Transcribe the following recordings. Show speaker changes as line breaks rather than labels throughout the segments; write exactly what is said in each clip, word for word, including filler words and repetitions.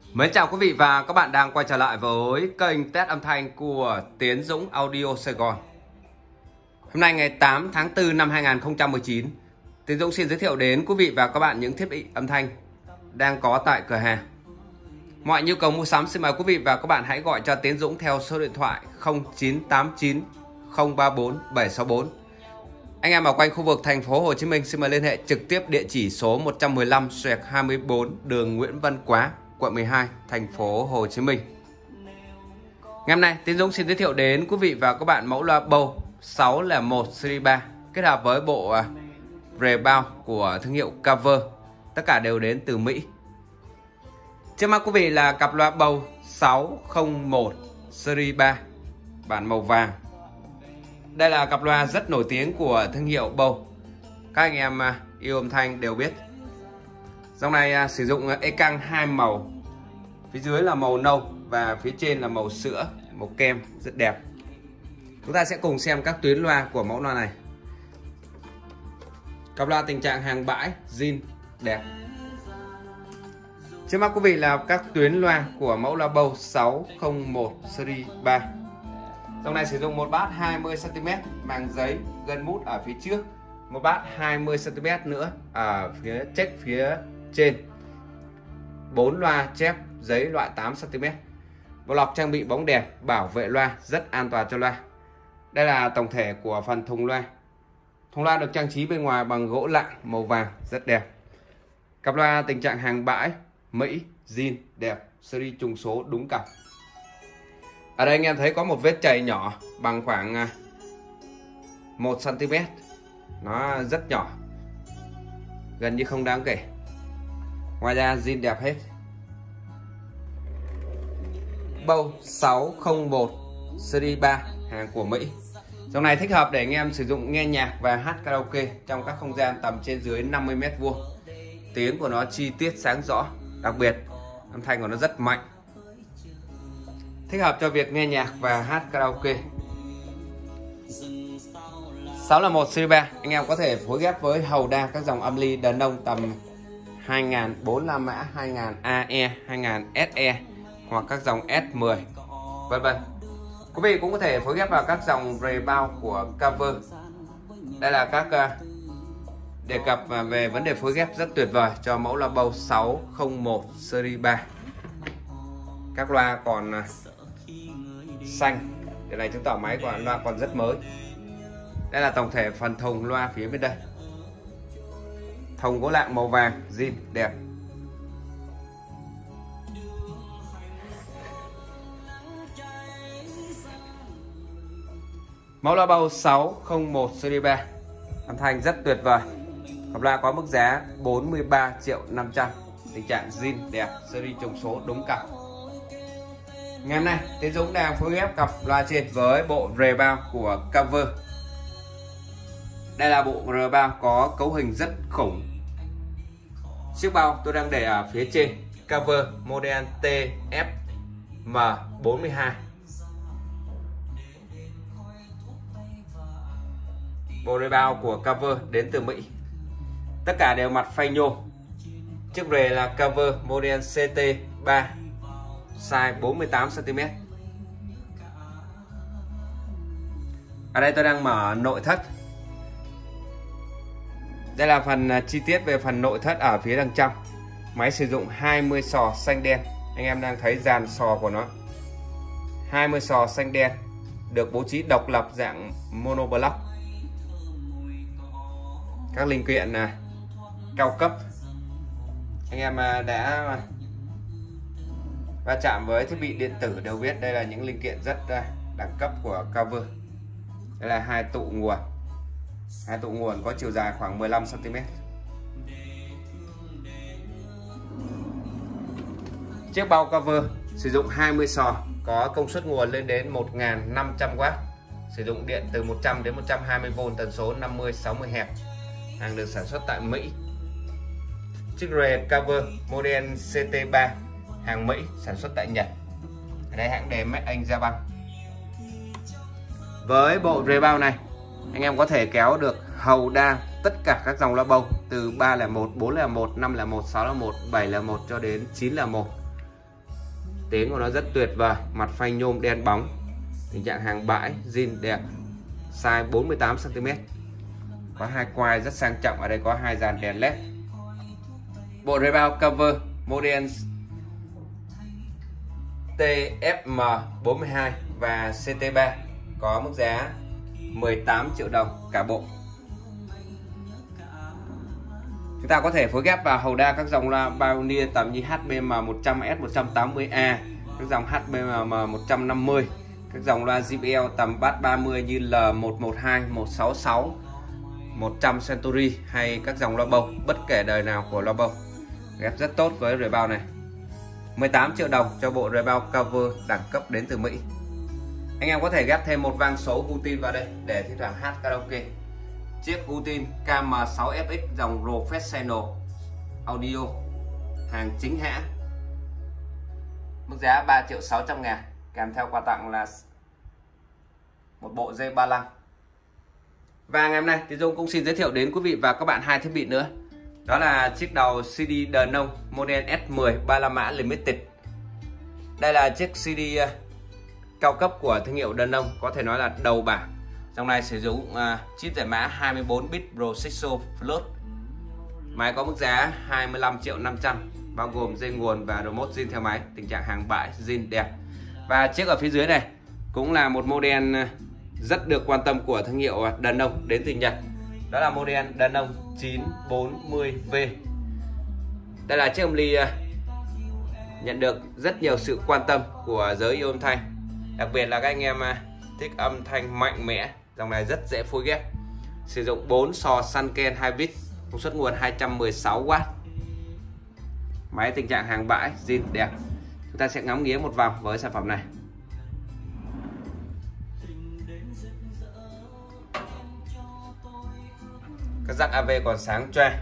Mến chào quý vị và các bạn đang quay trở lại với kênh test âm thanh của Tiến Dũng Audio Sài Gòn. Hôm nay ngày tám tháng tư năm hai nghìn không trăm mười chín, Tiến Dũng xin giới thiệu đến quý vị và các bạn những thiết bị âm thanh đang có tại cửa hàng. Mọi nhu cầu mua sắm xin mời quý vị và các bạn hãy gọi cho Tiến Dũng theo số điện thoại không chín tám chín không ba bốn bảy sáu bốn. Anh em ở quanh khu vực thành phố Hồ Chí Minh xin mời liên hệ trực tiếp địa chỉ số một trăm mười lăm xẹt hai mươi bốn đường Nguyễn Văn Quá, quận mười hai, thành phố Hồ Chí Minh. Ngày hôm nay Tiến Dũng xin giới thiệu đến quý vị và các bạn mẫu loa Bose sáu không một series ba kết hợp với bộ rebound của thương hiệu Cover. Tất cả đều đến từ Mỹ. Trước mắt quý vị là cặp loa Bose sáu không một series ba bản màu vàng. Đây là cặp loa rất nổi tiếng của thương hiệu Bose. Các anh em yêu âm thanh đều biết. Dòng này sử dụng ê căng hai màu. Phía dưới là màu nâu và phía trên là màu sữa, màu kem, rất đẹp. Chúng ta sẽ cùng xem các tuyến loa của mẫu loa này. Cặp loa tình trạng hàng bãi, zin, đẹp. Trước mắt quý vị là các tuyến loa của mẫu loa Bose sáu không một series ba. Dòng này sử dụng một bát hai mươi xăng ti mét màng giấy gân mút ở phía trước, một bát hai mươi xăng ti mét nữa ở phía check phía trên, bốn loa chép giấy loại tám xăng ti mét. Bộ lọc trang bị bóng đèn bảo vệ loa, rất an toàn cho loa. Đây là tổng thể của phần thùng loa. Thùng loa được trang trí bên ngoài bằng gỗ lạng màu vàng, rất đẹp. Cặp loa tình trạng hàng bãi, Mỹ, zin, đẹp, series trùng số đúng cặp. Ở đây anh em thấy có một vết chày nhỏ bằng khoảng một xăng ti mét. Nó rất nhỏ, gần như không đáng kể. Ngoài ra zin đẹp hết. Bose sáu không một series ba, hàng của Mỹ. Dòng này thích hợp để anh em sử dụng nghe nhạc và hát karaoke trong các không gian tầm trên dưới năm mươi mét vuông. Tiếng của nó chi tiết sáng rõ, đặc biệt âm thanh của nó rất mạnh. Thích hợp cho việc nghe nhạc và hát karaoke. sáu không một series ba anh em có thể phối ghép với hầu đa các dòng âm ly đàn ông tầm hai nghìn bốn mươi lăm mã, hai nghìn a e, hai nghìn ét e hoặc các dòng ét mười, vân vân. Quý vị cũng có thể phối ghép vào các dòng rebound của Cover. Đây là các uh, đề cập về vấn đề phối ghép rất tuyệt vời cho mẫu loa Bose sáu không một series ba. Các loa còn uh, xanh, điều này chứng tỏ máy của loa còn rất mới. Đây là tổng thể phần thùng loa phía bên đây. Thùng gỗ lạng màu vàng, zin, đẹp. Mẫu loa Bose sáu không một series ba, âm thanh rất tuyệt vời. Cặp loa có mức giá bốn mươi ba triệu năm trăm, tình trạng zin, đẹp, series trùng số đúng cặp. Ngày hôm nay Tiến Dũng đang phối ghép cặp loa trên với bộ rebound của Cover. Đây là bộ rebound có cấu hình rất khủng. Chiếc bao tôi đang để ở phía trên, Cover model T F M bốn mươi hai. Bộ rebound của Cover đến từ Mỹ. Tất cả đều mặt phay nhôm. Chiếc rề là Cover model C T ba, size bốn mươi tám xăng ti mét. Ở đây tôi đang mở nội thất. Đây là phần chi tiết về phần nội thất ở phía đằng trong. Máy sử dụng hai mươi sò xanh đen. Anh em đang thấy dàn sò của nó. hai mươi sò xanh đen được bố trí độc lập dạng monoblock. Các linh kiện này, cao cấp. Anh em đã va chạm với thiết bị điện tử đều biết đây là những linh kiện rất đẳng cấp của Cover. Đây là hai tụ nguồn. Hai tụ nguồn có chiều dài khoảng mười lăm xăng ti mét. Chiếc bao Cover sử dụng hai mươi sò, có công suất nguồn lên đến một nghìn năm trăm oát. Sử dụng điện từ một trăm đến một trăm hai mươi vôn, tần số năm mươi sáu mươi héc. Hàng được sản xuất tại Mỹ. Chiếc rề Cover model C T ba, hàng Mỹ, sản xuất tại Nhật. Ở đây hãng đề Made in Japan. Với bộ rebound này anh em có thể kéo được hầu đa tất cả các dòng loa Bose từ ba không một, bốn không một, năm không một, sáu không một, bảy không một cho đến chín không một. Tiến của nó rất tuyệt vời, mặt phanh nhôm đen bóng, tình trạng hàng bãi, zin đẹp, size bốn mươi tám xăng ti mét. Có hai quai rất sang trọng, ở đây có hai dàn đèn led. Bộ rebound cover model T F M bốn mươi hai và C T ba có mức giá mười tám triệu đồng cả bộ. Chúng ta có thể phối ghép vào hầu đa các dòng loa Pioneer tầm như H B M một trăm S một trăm tám mươi A, các dòng H B M một trăm năm mươi, các dòng loa J B L tầm bass ba mươi như L một một hai, một sáu sáu, một trăm Century hay các dòng loa bầu, bất kể đời nào của loa bầu. Ghép rất tốt với rebound này. mười tám triệu đồng cho bộ rebound cover đẳng cấp đến từ Mỹ. Anh em có thể ghép thêm một vang số Gutin vào đây để thi thoảng hát karaoke. Chiếc Gutin K M sáu F X dòng Professional Audio, hàng chính hãng, mức giá ba triệu sáu trăm ngàn, kèm theo quà tặng là một bộ dây ba lăng. Và ngày hôm nay thì Dung cũng xin giới thiệu đến quý vị và các bạn hai thiết bị nữa. Đó là chiếc đầu xê đê Denon model S mười ba mươi lăm mã Limited. Đây là chiếc xê đê cao cấp của thương hiệu Denon, có thể nói là đầu bảng. Trong này sử dụng uh, chip giải mã hai mươi bốn bit Processor Float. Máy có mức giá hai mươi lăm triệu năm trăm, bao gồm dây nguồn và remote zin theo máy, tình trạng hàng bãi, zin đẹp. Và chiếc ở phía dưới này cũng là một model rất được quan tâm của thương hiệu Denon đến từ Nhật. Đó là model Denon chín bốn mươi V. Đây là chiếc âm ly nhận được rất nhiều sự quan tâm của giới yêu âm thanh, đặc biệt là các anh em thích âm thanh mạnh mẽ. Dòng này rất dễ phối ghép, sử dụng bốn sò Sanken hai bit, công suất nguồn hai trăm mười sáu oát. Máy tình trạng hàng bãi, zin đẹp. Chúng ta sẽ ngắm nghía một vòng với sản phẩm này. Các jack a vê còn sáng choang.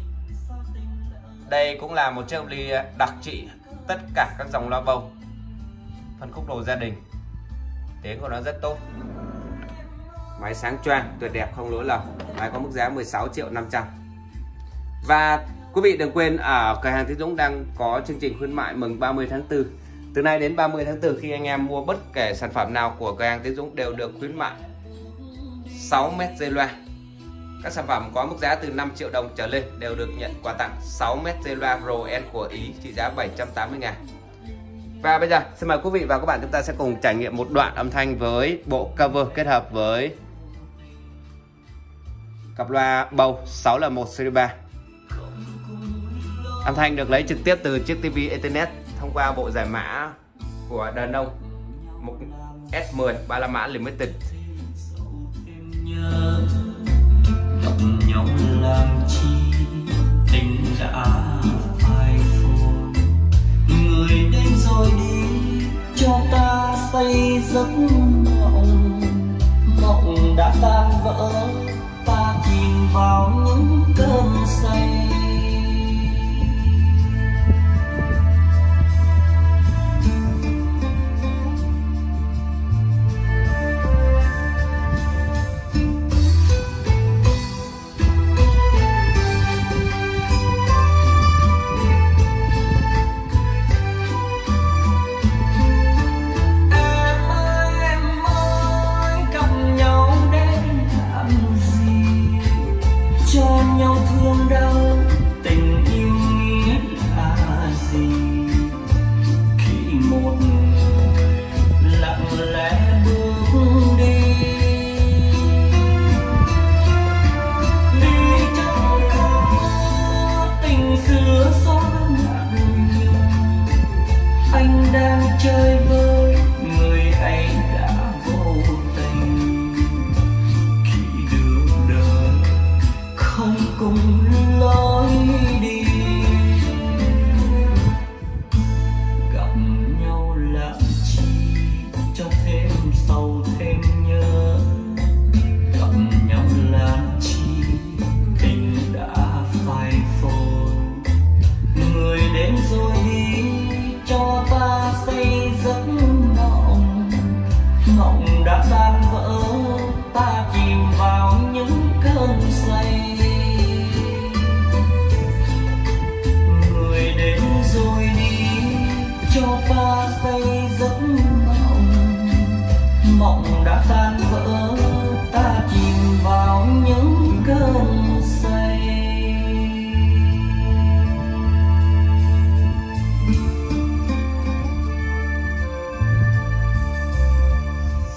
Đây cũng là một chiếc âm ly đặc trị tất cả các dòng loa bầu, phân khúc đồ gia đình. Tiếng của nó rất tốt, máy sáng choang, tuyệt đẹp, không lỗi lầm. Máy có mức giá mười sáu triệu năm trăm. Và quý vị đừng quên, ở cửa hàng Tiến Dũng đang có chương trình khuyến mại mừng ba mươi tháng tư. Từ nay đến ba mươi tháng tư, khi anh em mua bất kể sản phẩm nào của cửa hàng Tiến Dũng đều được khuyến mại sáu mét dây loa. Các sản phẩm có mức giá từ năm triệu đồng trở lên đều được nhận quà tặng sáu mét dây loa Pro N của Ý trị giá bảy trăm tám mươi ngàn. Và bây giờ xin mời quý vị và các bạn chúng ta sẽ cùng trải nghiệm một đoạn âm thanh với bộ cover kết hợp với cặp loa bầu sáu L một series ba. Âm thanh được lấy trực tiếp từ chiếc ti vi Ethernet thông qua bộ giải mã của Denon S mười ba mươi lăm mã Limited.
Gặp nhau làm chi tình đã phai phôi, người đến rồi đi cho ta xây giấc mộng, mộng đã tan vỡ, ta chìm vào những cơn say. Cho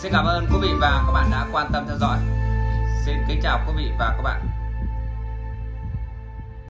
Xin cảm ơn quý vị và các bạn đã quan tâm theo dõi. Xin kính chào quý vị và các bạn.